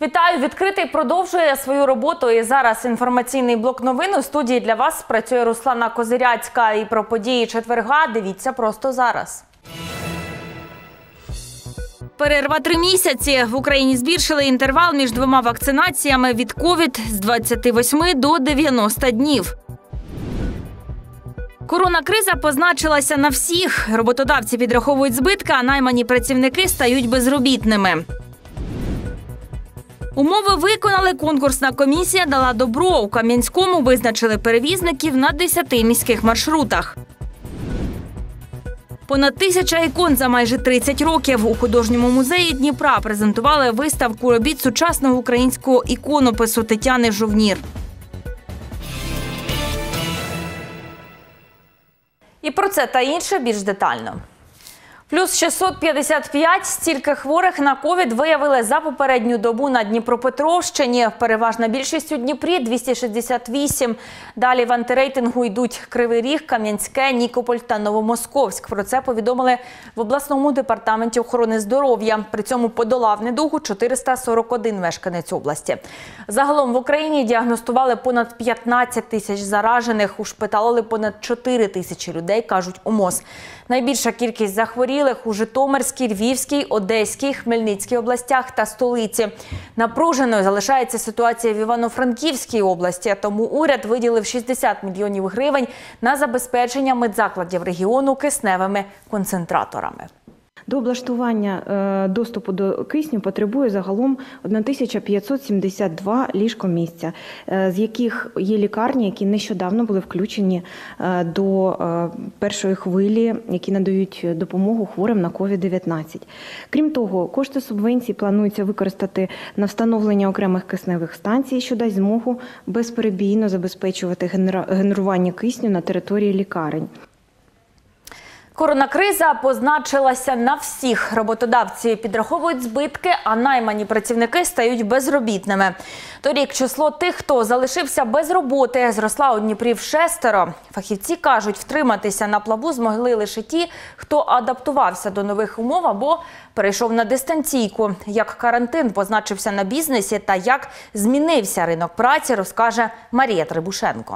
Вітаю! Відкритий продовжує свою роботу. І зараз інформаційний блок новин. У студії для вас працює Руслана Козиряцька. І про події четверга дивіться просто зараз. Перерва 3 місяці. В Україні збільшили інтервал між двома вакцинаціями від ковід з 28 до 90 днів. Коронакриза позначилася на всіх. Роботодавці підраховують збитки, а наймані працівники стають безробітними. Умови виконали, конкурсна комісія дала добро. У Кам'янському визначили перевізників на 10 міських маршрутах. Понад 1000 ікон за майже 30 років. У художньому музеї Дніпра презентували виставку робіт сучасного українського іконопису Тетяни Жовнір. І про це та інше більш детально. Плюс 655 – стільки хворих на ковід виявили за попередню добу на Дніпропетровщині. Переважна більшість у Дніпрі – 268. Далі в антирейтингу йдуть Кривий Ріг, Кам'янське, Нікополь та Новомосковськ. Про це повідомили в обласному департаменті охорони здоров'я. При цьому подолав недугу 441 мешканець області. Загалом в Україні діагностували понад 15 тисяч заражених. Ушпиталили понад 4 тисячі людей, кажуть у МОЗ. Найбільша кількість захворілих у Житомирській, Львівській, Одеській, Хмельницькій областях та столиці. Напруженою залишається ситуація в Івано-Франківській області, тому уряд виділив 60 мільйонів гривень на забезпечення медзакладів регіону кисневими концентраторами. До облаштування доступу до кисню потребує загалом 1572 ліжкомісця, з яких є лікарні, які нещодавно були включені до першої хвилі, які надають допомогу хворим на COVID-19. Крім того, кошти субвенції планується використати на встановлення окремих кисневих станцій, що дасть змогу безперебійно забезпечувати генерування кисню на території лікарень. Коронакриза позначилася на всіх. Роботодавці підраховують збитки, а наймані працівники стають безробітними. Торік число тих, хто залишився без роботи, зросла у Дніпрі вшестеро. Фахівці кажуть, втриматися на плаву змогли лише ті, хто адаптувався до нових умов або перейшов на дистанційку. Як карантин позначився на бізнесі та як змінився ринок праці, розкаже Марія Трибушенко.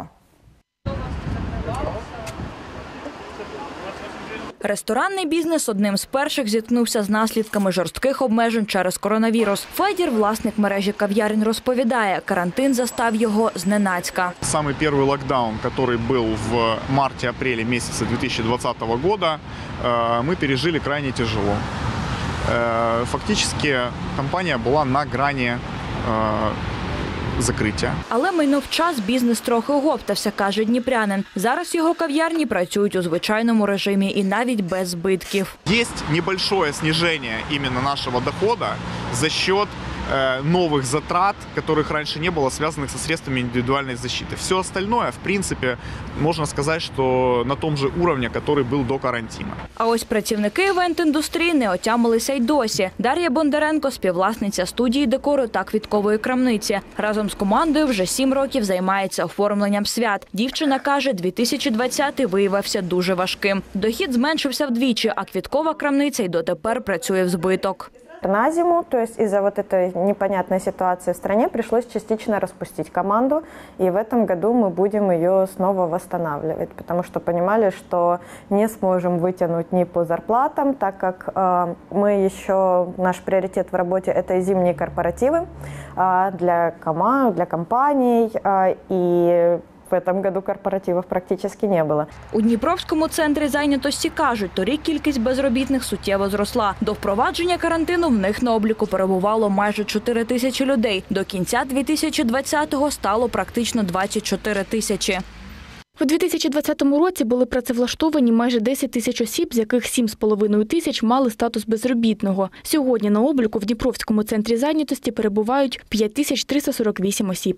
Ресторанний бізнес одним з перших зіткнувся з наслідками жорстких обмежень через коронавірус. Федір, власник мережі кав'ярень, розповідає, карантин застав його зненацька. Самый первый локдаун, который был в марте-апреле месяца 2020 года, мы пережили крайне тяжело. Фактически компания была на грани закриття. Але минув час, бізнес трохи оговтався, каже дніпрянин. Зараз його кав'ярні працюють у звичайному режимі і навіть без збитків. Є небольшое снижение именно нашего дохода за счет новых затрат, которых раньше не было, связанных со средствами индивидуальной защиты. Все остальное, в принципе, можно сказать, что на том же уровне, который был до карантина. А ось працівники івент-індустрії не отямилися й досі. Дар'я Бондаренко – співвласниця студії декору та квіткової крамниці. Разом з командою вже 7 років займається оформленням свят. Дівчина каже, 2020-й виявився дуже важким. Дохід зменшився вдвічі, а квіткова крамниця й дотепер працює в збиток. На зиму, то есть из-за вот этой непонятной ситуации в стране, пришлось частично распустить команду, и в этом году мы будем ее снова восстанавливать, потому что понимали, что не сможем вытянуть ни по зарплатам, так как мы еще, наш приоритет в работе – это зимние корпоративы для команд, для компаний, и в этом году корпоративів практично не було. У Дніпровському центрі зайнятості кажуть, торік кількість безробітних суттєво зросла. До впровадження карантину в них на обліку перебувало майже 4 тисячі людей. До кінця 2020-го стало практично 24 тисячі. У 2020 році були працевлаштовані майже 10 тисяч осіб, з яких 7,5 тисяч мали статус безробітного. Сьогодні на обліку в Дніпровському центрі зайнятості перебувають 5348 осіб.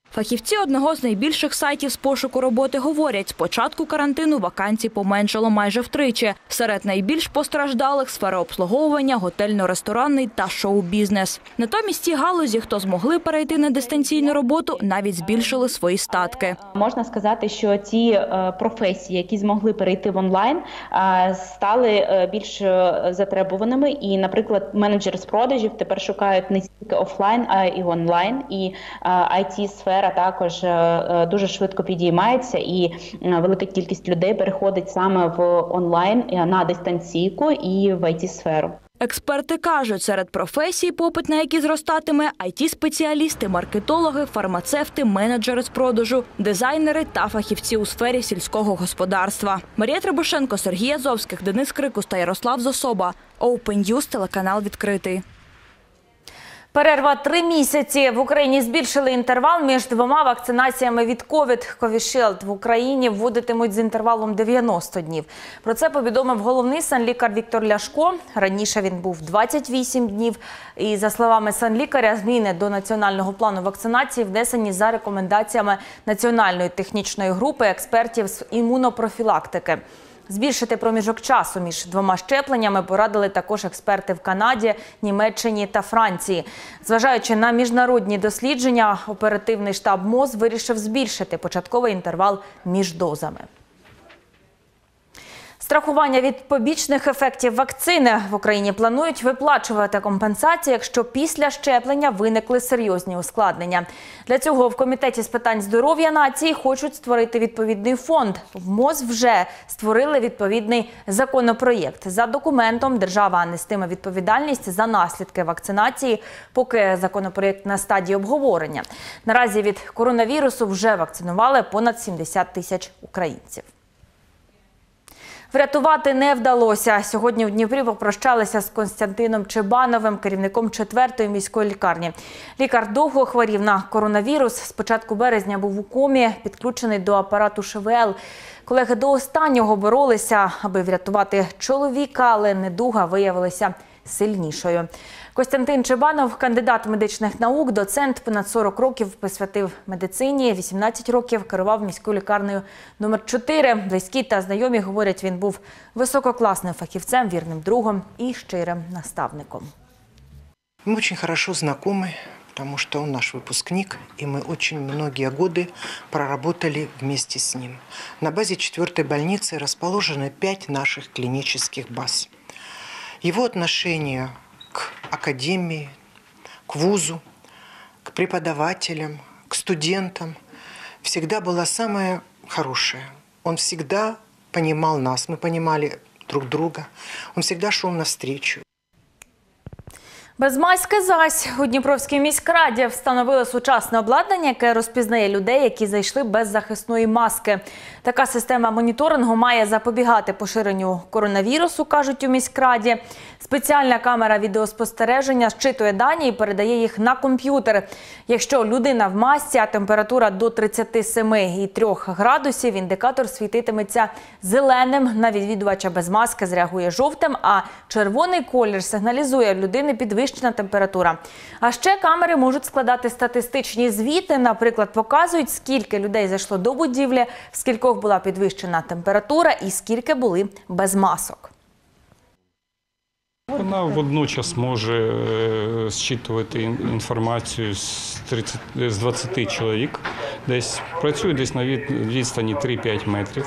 Фахівці одного з найбільших сайтів з пошуку роботи говорять, з початку карантину вакансій поменшало майже втричі. Серед найбільш постраждалих – сфера обслуговування, готельно-ресторанний та шоу-бізнес. Натомість ті галузі, хто змогли перейти на дистанційну роботу, навіть збільшили свої статки. Можна сказати, що ті професії, які змогли перейти в онлайн, стали більш затребуваними. І, наприклад, менеджери з продажів тепер шукають не тільки офлайн, а й онлайн. І IT-сфера також дуже швидко підіймається, і велика кількість людей переходить саме в онлайн, на дистанційку і в IT-сферу. Експерти кажуть, серед професій, попит на які зростатиме – IT-спеціалісти, маркетологи, фармацевти, менеджери з продажу, дизайнери та фахівці у сфері сільського господарства. Марія Требушенко, Сергій Азовських, Денис Крикус та Ярослав Зособа. Open News, телеканал «Відкритий». Перерва 3 місяці. В Україні збільшили інтервал між 2 вакцинаціями від ковід. Covishield в Україні вводитимуть з інтервалом 90 днів. Про це повідомив головний санлікар Віктор Ляшко. Раніше він був 28 днів. І, за словами санлікаря, зміни до національного плану вакцинації внесені за рекомендаціями Національної технічної групи експертів з імунопрофілактики. Збільшити проміжок часу між 2 щепленнями порадили також експерти в Канаді, Німеччині та Франції. Зважаючи на міжнародні дослідження, оперативний штаб МОЗ вирішив збільшити початковий інтервал між дозами. Страхування від побічних ефектів вакцини. В Україні планують виплачувати компенсації, якщо після щеплення виникли серйозні ускладнення. Для цього в Комітеті з питань здоров'я нації хочуть створити відповідний фонд. В МОЗ вже створили відповідний законопроєкт. За документом держава нестиме відповідальність за наслідки вакцинації, поки законопроєкт на стадії обговорення. Наразі від коронавірусу вже вакцинували понад 70 тисяч українців. Врятувати не вдалося. Сьогодні в Дніпрі попрощалися з Костянтином Чебановим, керівником 4-ї міської лікарні. Лікар довго хворів на коронавірус. З початку березня був у комі, підключений до апарату ШВЛ. Колеги до останнього боролися, аби врятувати чоловіка, але недуга виявилася сильнішою. Костянтин Чебанов – кандидат медичних наук, доцент, понад 40 років присвятив медицині, 18 років керував міською лікарнею номер 4. Близькі та знайомі говорять, він був висококласним фахівцем, вірним другом і щирим наставником. Мы очень хорошо знакомы, потому что он наш выпускник, и мы очень многие годы проработали вместе с ним. На базе 4-й больницы расположены 5 наших клинических баз. Его отношение к академии, к вузу, к преподавателям, к студентам всегда было самое хорошее. Он всегда понимал нас, мы понимали друг друга, он всегда шел навстречу. Без маски зась. У Дніпровській міськраді встановили сучасне обладнання, яке розпізнає людей, які зайшли без захисної маски. Така система моніторингу має запобігати поширенню коронавірусу, кажуть у міськраді. Спеціальна камера відеоспостереження щитує дані і передає їх на комп'ютер. Якщо людина в масці, а температура до 37,3 градусів, індикатор світитиметься зеленим. На відвідувача без маски зреагує жовтим, а червоний колір сигналізує людини підвищена температура. А ще камери можуть складати статистичні звіти. Наприклад, показують, скільки людей зайшло до будівлі, в скількох була підвищена температура і скільки були без масок. Вона водночас може зчитувати інформацію з 20 чоловік, працює десь на відстані 3-5 метрів.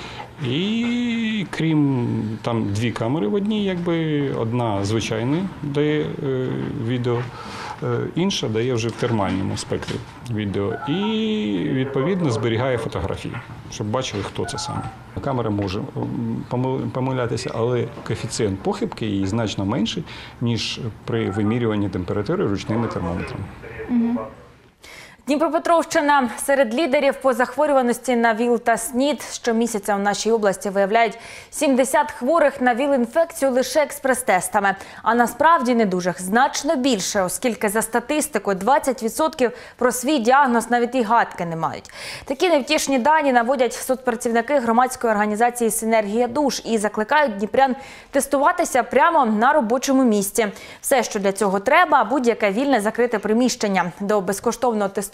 І крім там 2 камери в одній, одна звичайна дає відео, інша дає вже в термальному спектрі відео. І відповідно зберігає фотографії, щоб бачили, хто це саме. Камера може помилятися, але коефіцієнт похибки її значно менший, ніж при вимірюванні температури ручними термометрами. Дніпропетровщина серед лідерів по захворюваності на ВІЛ та СНІД. Щомісяця в нашій області виявляють 70 хворих на ВІЛ-інфекцію лише експрес-тестами. А насправді недужих значно більше, оскільки за статистикою 20% про свій діагноз навіть і гадки не мають. Такі невтішні дані наводять соцпрацівники громадської організації «Синергія душ» і закликають дніпрян тестуватися прямо на робочому місці. Все, що для цього треба – будь-яке вільне закрите приміщення. До безкоштовного тестування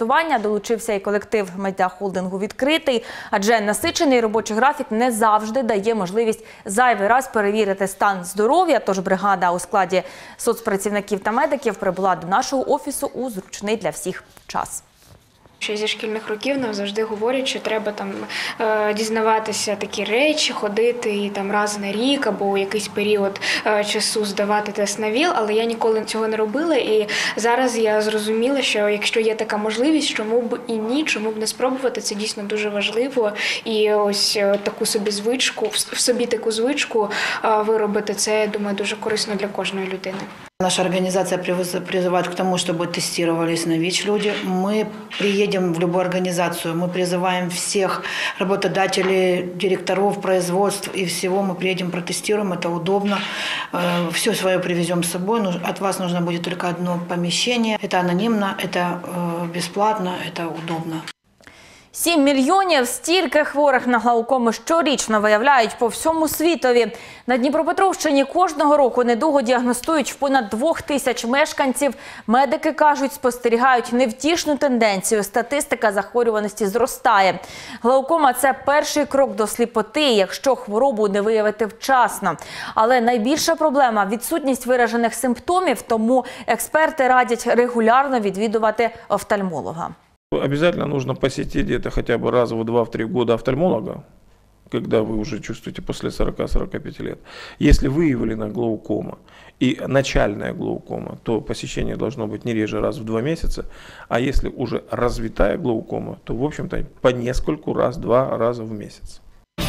тестування долучився і колектив медіахолдингу «Відкритий», адже насичений робочий графік не завжди дає можливість зайвий раз перевірити стан здоров'я, тож бригада у складі соцпрацівників та медиків прибула до нашого офісу у зручний для всіх час. Ще зі шкільних років нам завжди говорять, що треба там дізнаватися такі речі, ходити і там раз на рік або у якийсь період часу здавати тест на ВІЛ, але я ніколи цього не робила, і зараз я зрозуміла, що якщо є така можливість, чому б і ні, чому б не спробувати, це дійсно дуже важливо, і ось таку собі звичку, в собі таку звичку виробити, це, я думаю, дуже корисно для кожної людини. Наша организация призывает к тому, чтобы тестировались на ВИЧ люди. Мы приедем в любую организацию, мы призываем всех работодателей, директоров, производств и всего. Мы приедем, протестируем, это удобно. Все свое привезем с собой. От вас нужно будет только одно помещение. Это анонимно, это бесплатно, это удобно. 7 мільйонів – стільки хворих на глаукому щорічно виявляють по всьому світові. На Дніпропетровщині кожного року недугу діагностують в понад 2000 мешканців. Медики кажуть, спостерігають невтішну тенденцію. Статистика захворюваності зростає. Глаукома – це перший крок до сліпоти, якщо хворобу не виявити вчасно. Але найбільша проблема – відсутність виражених симптомів, тому експерти радять регулярно відвідувати офтальмолога. Обязательно нужно посетить где-то хотя бы раз в 2-3 года офтальмолога, когда вы уже чувствуете после 40-45 лет. Если выявлена глаукома и начальная глаукома, то посещение должно быть не реже раз в 2 месяца. А если уже развитая глаукома, то в общем-то по нескольку раз, 2 раза в месяц.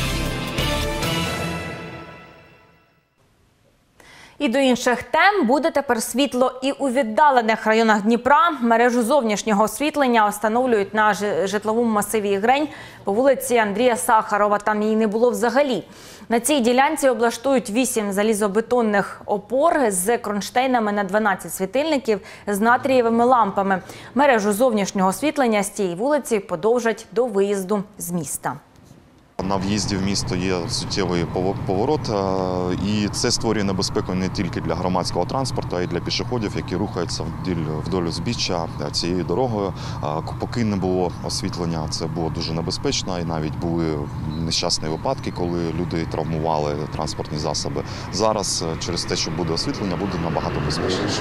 І до інших тем буде тепер світло і у віддалених районах Дніпра. Мережу зовнішнього освітлення встановлюють на житловому масиві Ігрень по вулиці Андрія Сахарова. Там її не було взагалі. На цій ділянці облаштують 8 залізобетонних опор з кронштейнами на 12 світильників з натрієвими лампами. Мережу зовнішнього освітлення з цієї вулиці подовжать до виїзду з міста. На в'їзді в місто є суттєвий поворот, і це створює небезпеку не тільки для громадського транспорту, а й для пішоходів, які рухаються вдоль узбіччя цією дорогою. Поки не було освітлення, це було дуже небезпечно, і навіть були нещасні випадки, коли люди травмували транспортні засоби. Зараз через те, що буде освітлення, буде набагато безпечніше.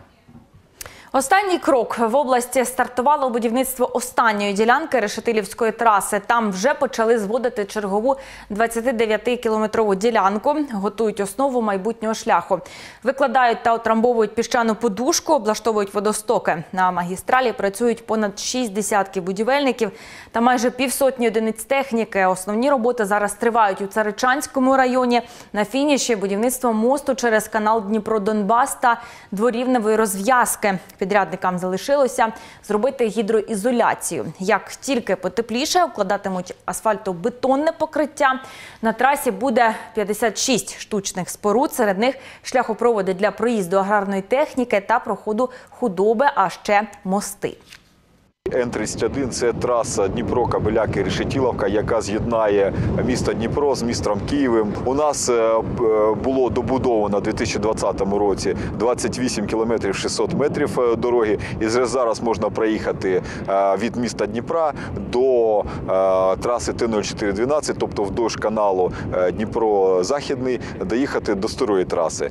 Останній крок. В області стартувало будівництво останньої ділянки Решетилівської траси. Там вже почали зводити чергову 29-кілометрову ділянку. Готують основу майбутнього шляху. Викладають та отрамбовують піщану подушку, облаштовують водостоки. На магістралі працюють понад 6 десятків будівельників та майже півсотні одиниць техніки. Основні роботи зараз тривають у Царичанському районі. На фініші будівництво мосту через канал Дніпро-Донбас та дворівневої розв'язки. Підрядникам залишилося зробити гідроізоляцію. Як тільки потепліше, укладатимуть асфальтобетонне покриття. На трасі буде 56 штучних споруд, серед них шляхопроводи для проїзду аграрної техніки та проходу худоби, а ще мости. Н-31 – це траса Дніпро-Кобиляки-Решетилівка, яка з'єднає місто Дніпро з містом Києвом. У нас було добудовано у 2020 році 28 кілометрів 600 метрів дороги. І зараз можна проїхати від міста Дніпра до траси Т-0412, тобто вдовж каналу Дніпро-Західний, доїхати до старої траси.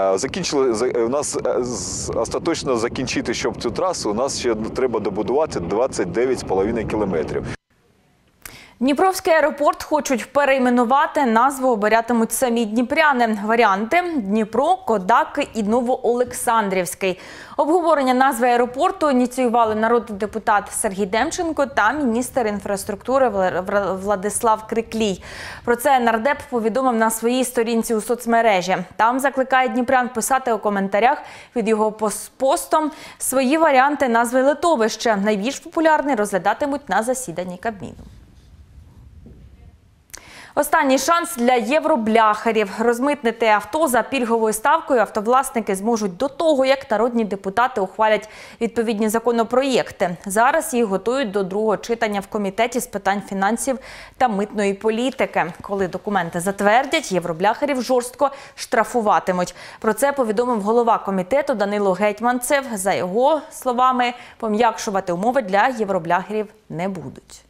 У нас остаточно закінчити, щоб цю трасу, у нас ще треба добудувати 29,5 кілометрів. Дніпровський аеропорт хочуть перейменувати, назву обиратимуть самі дніпряни. Варіанти – Дніпро, Кодаки і Новоолександрівський. Обговорення назви аеропорту ініціювали народний депутат Сергій Демченко та міністр інфраструктури Владислав Криклій. Про це нардеп повідомив на своїй сторінці у соцмережі. Там закликає дніпрян писати у коментарях під його постом свої варіанти назви литовища. Найбільш популярний розглядатимуть на засіданні Кабміну. Останній шанс для євробляхерів. Розмитнити авто за пільговою ставкою автовласники зможуть до того, як народні депутати ухвалять відповідні законопроєкти. Зараз їх готують до другого читання в Комітеті з питань фінансів та митної політики. Коли документи затвердять, євробляхерів жорстко штрафуватимуть. Про це повідомив голова комітету Данило Гетманцев. За його словами, пом'якшувати умови для євробляхерів не будуть.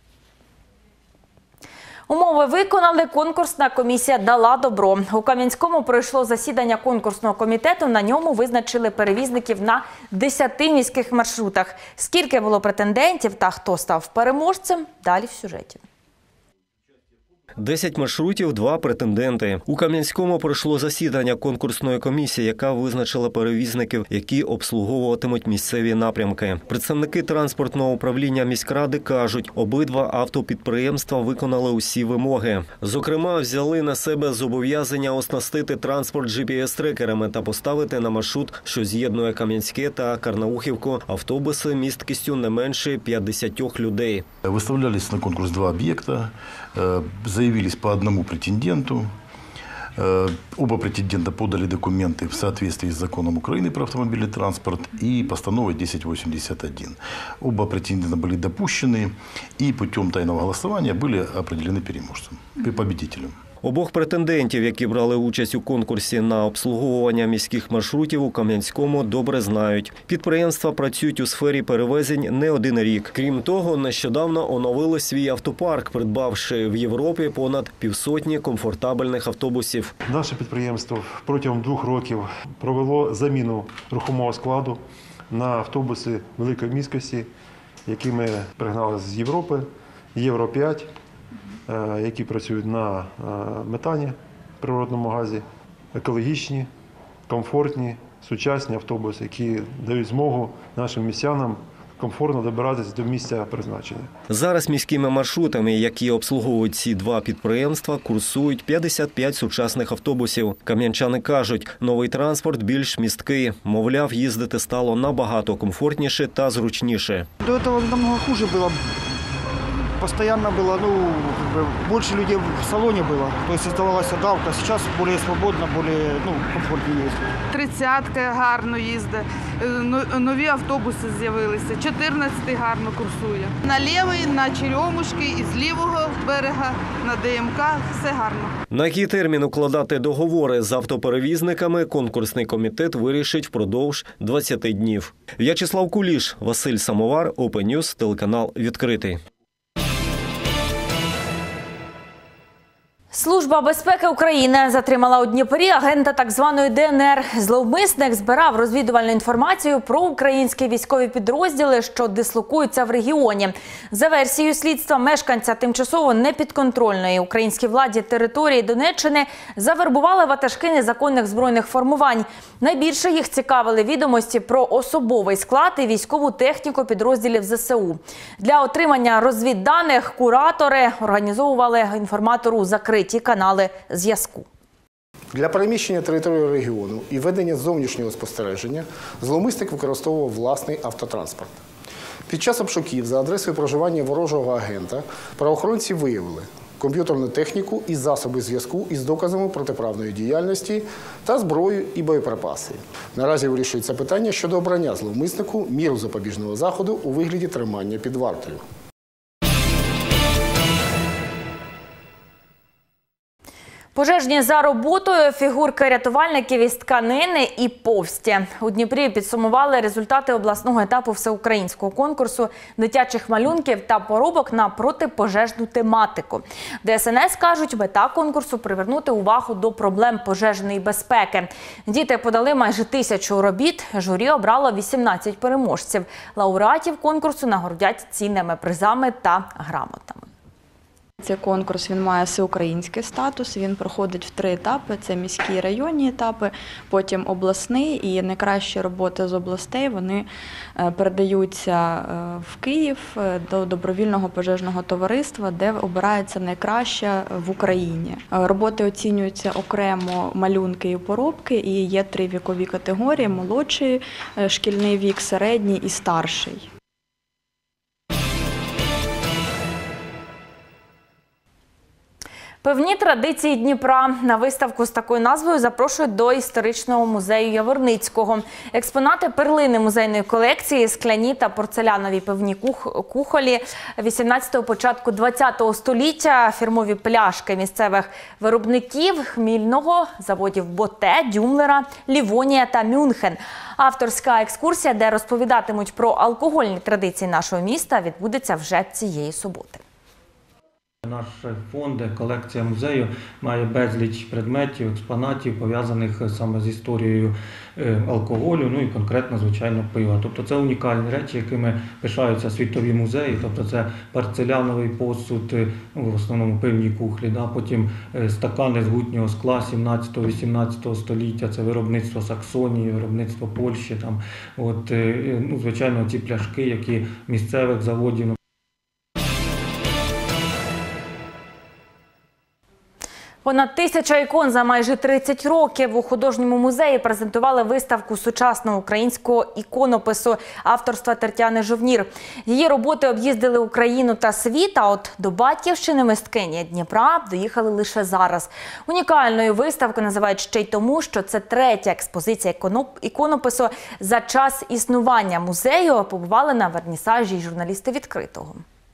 Умови виконали, конкурсна комісія дала добро. У Кам'янському пройшло засідання конкурсного комітету, на ньому визначили перевізників на 10 міських маршрутах. Скільки було претендентів та хто став переможцем – далі в сюжеті. 10 маршрутів, 2 претенденти. У Кам'янському пройшло засідання конкурсної комісії, яка визначила перевізників, які обслуговуватимуть місцеві напрямки. Представники транспортного управління міськради кажуть, обидва автопідприємства виконали усі вимоги. Зокрема, взяли на себе зобов'язання оснастити транспорт GPS-трекерами та поставити на маршрут, що з'єднує Кам'янське та Карнаухівку, автобуси місткістю не менше 50 людей. Виставлялись на конкурс 2 об'єкта, заявились по одному претенденту. Оба претендента подали документы в соответствии с законом Украины про автомобильный транспорт и постановой 1081. Оба претендента были допущены и путем тайного голосования были определены переможцем, победителем. Обох претендентів, які брали участь у конкурсі на обслуговування міських маршрутів у Кам'янському, добре знають. Підприємства працюють у сфері перевезень не один рік. Крім того, нещодавно оновили свій автопарк, придбавши в Європі понад 500 комфортабельних автобусів. Наше підприємство протягом 2 років провело заміну рухомого складу на автобуси великої міськості, які ми пригнали з Європи, Євро-5. Які працюють на метані, природному газі, екологічні, комфортні, сучасні автобуси, які дають змогу нашим містянам комфортно добиратися до місця призначення. Зараз міськими маршрутами, які обслуговують ці 2 підприємства, курсують 55 сучасних автобусів. Кам'янчани кажуть, новий транспорт більш місткий. Мовляв, їздити стало набагато комфортніше та зручніше. До цього намного хуже було. Постоянно было, больше людей в салоне было, то есть оставалась давка. Сейчас более свободно, более комфортнее ездить. 30-ка гарно їздить, нові автобуси з'явилися, 14-й гарно курсує. На лівий, на Черемушки, із лівого берега, на ДМК, все гарно. На який термін укладати договори з автоперевізниками, конкурсний комітет вирішить впродовж 20 днів. В'ячеслав Куліш, Василь Самовар, Open News, телеканал «Відкритий». Служба безпеки України затримала у Дніпрі агента так званої ДНР. Зловмисник збирав розвідувальну інформацію про українські військові підрозділи, що дислокуються в регіоні. За версією слідства, мешканця тимчасово непідконтрольної українській владі території Донеччини завербували ватажки незаконних збройних формувань. Найбільше їх цікавили відомості про особовий склад і військову техніку підрозділів ЗСУ. Для отримання розвідданих куратори організовували інформатору закриті канали зв'язку. Для переміщення території регіону і ведення зовнішнього спостереження зловмисник використовував власний автотранспорт. Під час обшуків за адресою проживання ворожого агента правоохоронці виявили комп'ютерну техніку і засоби зв'язку із доказами протиправної діяльності та зброю і боєприпаси. Наразі вирішується питання щодо обрання зловмиснику міру запобіжного заходу у вигляді тримання під вартою. Пожежні за роботою, фігурки рятувальників із тканини і повсті. У Дніпрі підсумували результати обласного етапу всеукраїнського конкурсу дитячих малюнків та поробок на протипожежну тематику. ДСНС кажуть, мета конкурсу – привернути увагу до проблем пожежної безпеки. Діти подали майже 1000 робіт, журі обрало 18 переможців. Лауреатів конкурсу нагородять цінними призами та грамотами. Цей конкурс він має всеукраїнський статус, він проходить в 3 етапи. Це міські і районні етапи, потім обласний, і найкращі роботи з областей вони передаються в Київ до добровільного пожежного товариства, де обирається найкраще в Україні. Роботи оцінюються окремо малюнки і поробки, і є 3 вікові категорії – молодший, шкільний вік, середній і старший. Певні традиції Дніпра. На виставку з такою назвою запрошують до історичного музею Яворницького. Експонати перлини музейної колекції, скляні та порцелянові пивні кухолі 18-го, початку 20-го століття, фірмові пляшки місцевих виробників Хмільного, заводів Боте, Дюмлера, Лівонія та Мюнхен. Авторська екскурсія, де розповідатимуть про алкогольні традиції нашого міста, відбудеться вже цієї суботи. Наш фонд, колекція музею має безліч предметів, експонатів, пов'язаних саме з історією алкоголю, ну і конкретно, звичайно, пива. Тобто це унікальні речі, якими пишаються світові музеї. Тобто це порцеляновий посуд, в основному пивні кухлі, потім стакани з гутнього скла 17-18 століття, це виробництво Саксонії, виробництво Польщі. Звичайно, ці пляшки, які місцевих заводів. Понад 1000 ікон за майже 30 років. У художньому музеї презентували виставку сучасного українського іконопису авторства Тетяни Жовнір. Її роботи об'їздили Україну та світ, а от до батьківщини мисткині Дніпра доїхали лише зараз. Унікальною виставку називають ще й тому, що це третя експозиція іконопису за час існування музею. Побували на вернісажі й журналісти «Відкритого».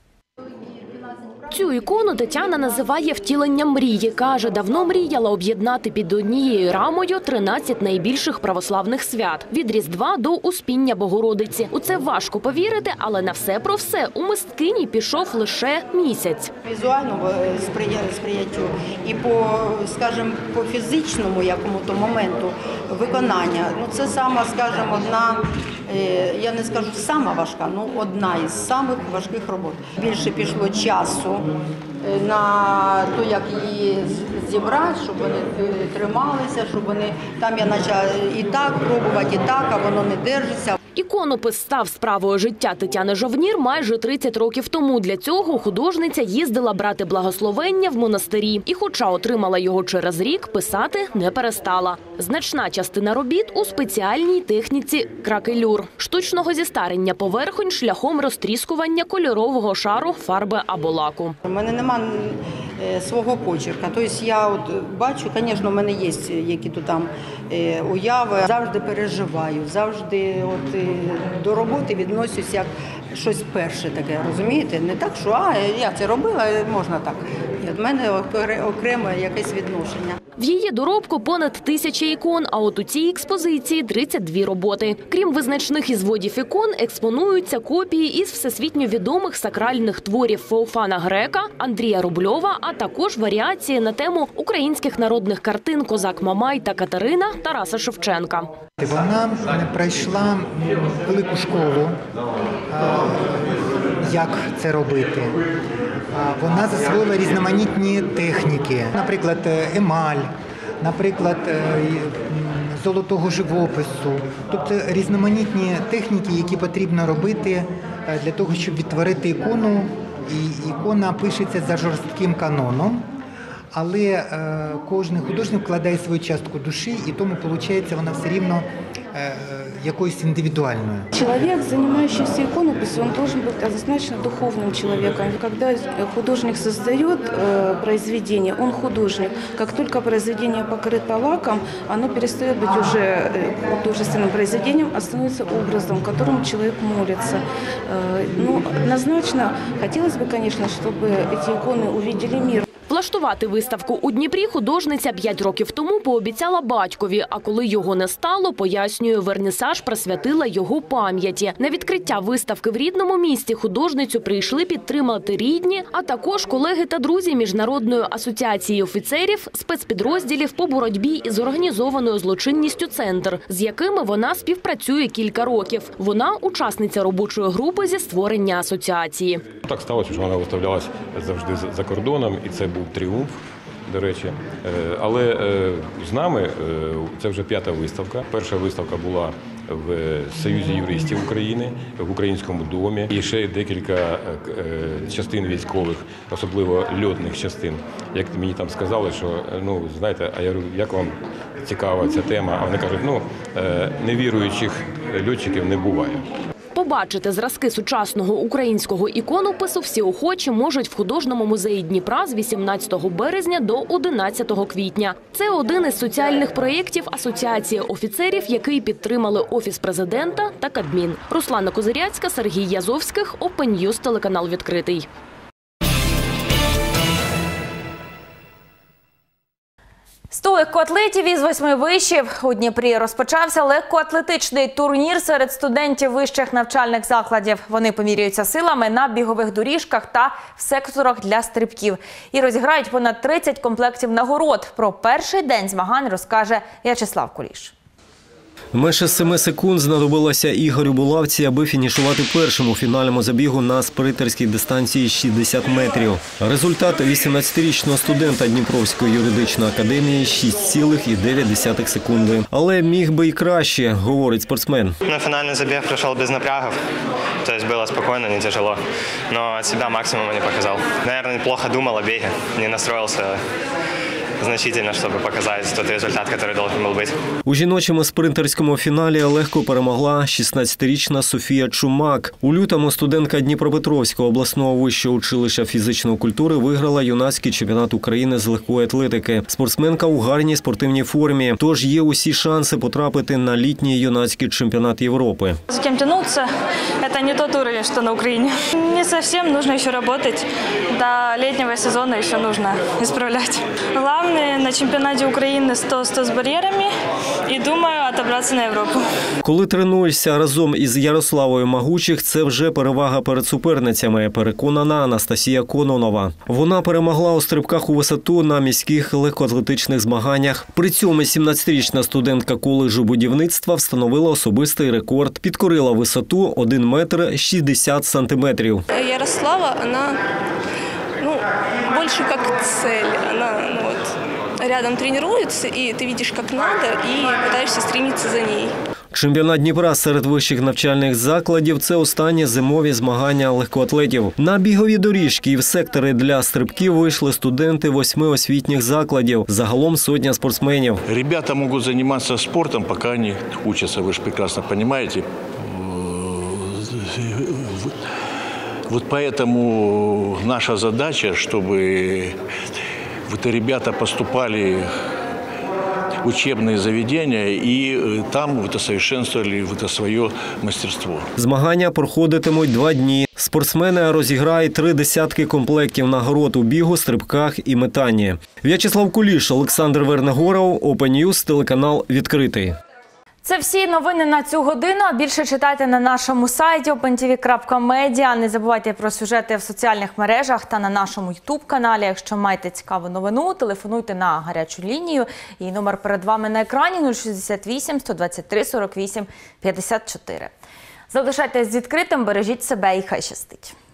Цю ікону Тетяна називає втіленням мрії. Каже, давно мріяла об'єднати під однією рамою 13 найбільших православних свят – від Різдва до Успіння Богородиці. У це важко повірити, але на все про все у мисткині пішов лише місяць. Візуальному сприяттю і по фізичному якому-то моменту виконання. Це сама, скажімо, одна, я не скажу сама важка, одна із самих важких робот. Більше пішло часу на те, як її зібрати, щоб вони трималися, щоб вони, там я почала і так пробувати, і так, а воно не держиться. Іконопис став справою життя Тетяни Жовнір майже 30 років тому. Для цього художниця їздила брати благословення в монастирі. І хоча отримала його через рік, писати не перестала. Значна частина робіт у спеціальній техніці кракелюр – штучного зістарення поверхонь шляхом розтріскування кольорового шару, фарби або лаку. У мене немає свого почерка. Тобто я бачу, звісно, у мене є які-то там уяви. Завжди переживаю, завжди до роботи відносюсь як щось перше таке, розумієте? Не так, що я це робила, можна так. Від мене окреме якесь відношення. В її доробку понад 1000 ікон, а от у цій експозиції 32 роботи. Крім визначних ізводів ікон, експонуються копії із всесвітньо відомих сакральних творів Феофана Грека, Андрія Рубльова, а також варіації на тему українських народних картин «Козак Мамай» та «Катерина» Тараса Шевченка. Вона пройшла велику школу, як це робити. Вона засвоїла різноманітні техніки, наприклад, емаль, наприклад, золотого живопису. Тобто різноманітні техніки, які потрібно робити для того, щоб відтворити ікону. І ікона пишеться за жорстким каноном. Але кожен художник вкладає свою частку душі, і тому, виходить, вона все рівно якоюсь індивідуальною. Человек, занимающийся иконописью, он должен быть однозначно духовным человеком. Когда художник создает произведение, он художник. Как только произведение покрыто лаком, оно перестает быть уже художественным произведением, а становится образом, которому человек молится. Однозначно, хотелось бы, конечно, чтобы эти иконы увидели мир. Влаштувати виставку у Дніпрі художниця 5 років тому пообіцяла батькові, а коли його не стало, пояснює, вернісаж присвятила його пам'яті. На відкриття виставки в рідному місті художницю прийшли підтримати рідні, а також колеги та друзі Міжнародної асоціації офіцерів спецпідрозділів по боротьбі із організованою злочинністю «Центр», з якими вона співпрацює кілька років. Вона – учасниця робочої групи зі створення асоціації. Так сталося, що вона виставлялася завжди за кордоном, і це був тріумф, до речі. Але з нами це вже 5-та виставка. Перша виставка була в Союзі юристів України, в Українському домі. І ще декілька частин військових, особливо льотних частин. Як мені там сказали, що, знаєте, а я говорю, як вам цікава ця тема? А вони кажуть, невіруючих льотчиків не буває. Побачити зразки сучасного українського іконопису всі охочі можуть в художньому музеї Дніпра з 18 березня до 11 квітня. Це один із соціальних проєктів Асоціації офіцерів, який підтримали Офіс президента та Кабмін. Руслана Козиряцька, Сергій Язовських, Open News, телеканал «Відкритий». 100 легкоатлетів із 8 вишів. У Дніпрі розпочався легкоатлетичний турнір серед студентів вищих навчальних закладів. Вони поміряються силами на бігових доріжках та в секторах для стрибків. І розіграють понад 30 комплектів нагород. Про перший день змагань розкаже В'ячеслав Куліш. Менше 7 секунд знадобилося Ігорю Булавці, аби фінішувати першим у фінальному забігу на спринтерській дистанції 60 метрів. Результат 18-річного студента Дніпровської юридичної академії – 6,9 секунди. Але міг би і краще, говорить спортсмен. Фінальний забіг пройшов без напрягів, тобто було спокійно, не тяжело. Но от себя максимум не показав. Наверное, неплохо думал о беге, не настроился значительно, щоб показати той результат, який должен був бути. У жіночому спринтерському фіналі легко перемогла 16-річна Софія Чумак. У лютому студентка Дніпропетровського обласного вищого училища фізичної культури виграла юнацький чемпіонат України з легкої атлетики. Спортсменка у гарній спортивній формі, тож є усі шанси потрапити на літній юнацький чемпіонат Європи. З ким тягнутися – це не той рівень, що на Україні. Не зовсім, потрібно ще працювати. До літнього сезону ще потрібно виправляти. Главное на чемпіонаті України 100 з бар'єрами і думаю отобратися на Європу. Коли тренуєшся разом із Ярославою Магучих, це вже перевага перед суперницями, переконана Анастасія Кононова. Вона перемогла у стрибках у висоту на міських легкоатлетичних змаганнях. При цьому 17-річна студентка коледжу будівництва встановила особистий рекорд. Підкорила висоту 1 метр 60 сантиметрів. Ярослава, вона більше як цель. Вона рядом тренируется, и ты видишь, как надо, и пытаешься стремиться за ней. Чемпіонат Дніпра серед вищих навчальних закладів – це останні зимові змагання легкоатлетів. На бігові доріжки і в сектори для стрибків вийшли студенти 8 освітніх закладів. Загалом сотня спортсменів. Ребята можуть займатися спортом, поки вони вчаться, ви ж прекрасно розумієте. Вот поэтому наша задача, чтобы ребята поступали в учебные заведения и там совершенствовали свое мастерство. Змагання проходитимуть 2 дні. Спортсмени розіграють 3 десятки комплектів нагород у бігу, стрибках і метанні. В'ячеслав Куліш, Олександр Вернегоров, Open News, телеканал «Відкритий». Це всі новини на цю годину. Більше читайте на нашому сайті opentv.media. Не забувайте про сюжети в соціальних мережах та на нашому YouTube-каналі. Якщо маєте цікаву новину, телефонуйте на гарячу лінію. Її номер перед вами на екрані – 068 123 48 54. Залишайтесь з відкритим, бережіть себе і хай щастить.